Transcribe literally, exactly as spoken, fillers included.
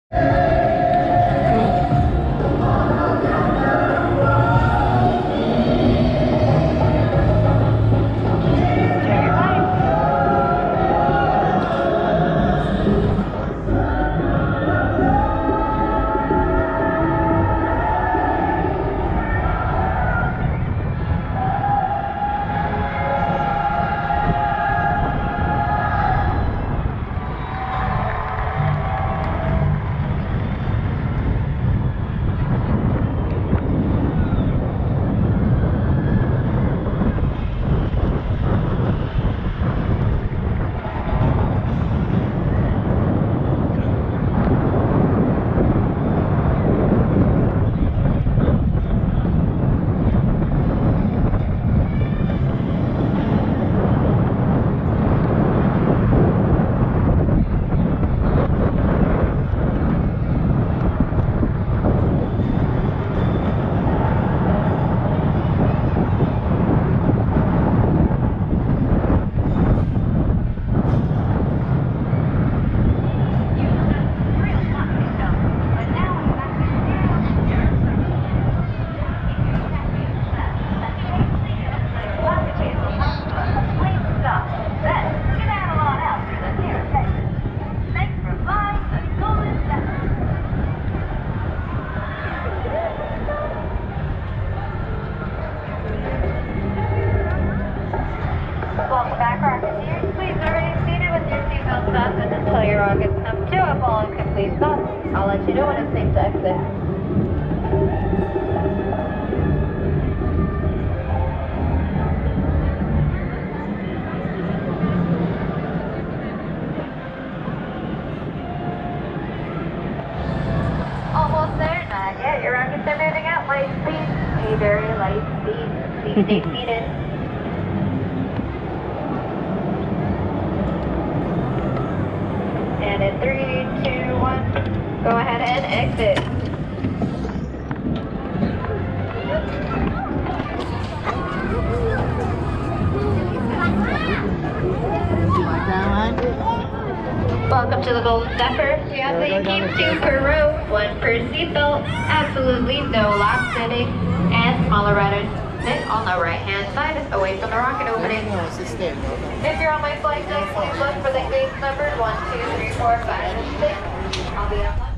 Welcome back, Rocketeers. Please remain seated with your seatbelt fastened until your rockets come to a full and complete stop. I'll let you know when it's safe to exit. Almost there, not yet. Your rockets are moving at light speed. A very light speed. Please stay seated. And in three, two, one, go ahead and exit. Welcome to the Golden Zephyr. We have the keep two per row, one per seatbelt, absolutely no lap sitting, and smaller riders sit on the right-hand side, away from the rocket opening. If you're on my flight deck, please look for the gates numbered one, two, three, four, five, and six. I'll be on.